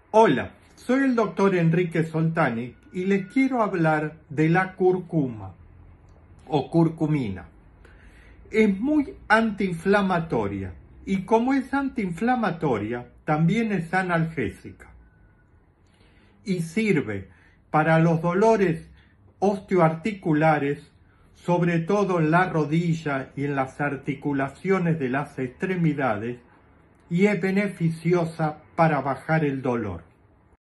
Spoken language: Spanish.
Hola, soy el doctor Enrique Soltani y les quiero hablar de la cúrcuma o curcumina. Es muy antiinflamatoria y como es antiinflamatoria, también es analgésica. Y sirve para los dolores osteoarticulares, sobre todo en la rodilla y en las articulaciones de las extremidades, y es beneficiosa para bajar el dolor.